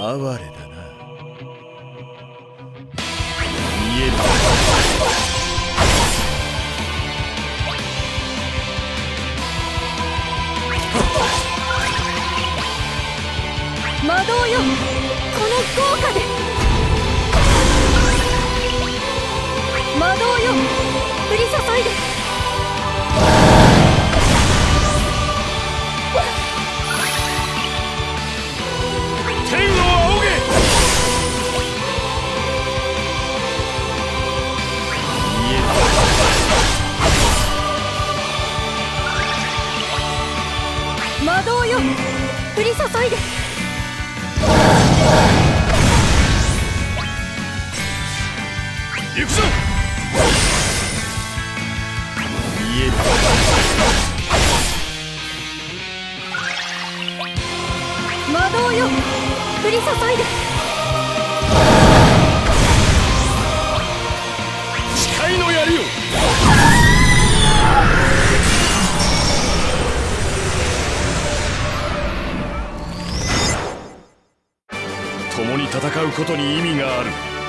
哀れだな。見える。 魔導よ、この豪華で。魔導よ、降り注いで。 天を仰げ。見える。 魔導よ、降り注いで。 行くぞ。見える。 魔導よ、降り注いで。 誓いの槍よ。共に戦うことに意味がある。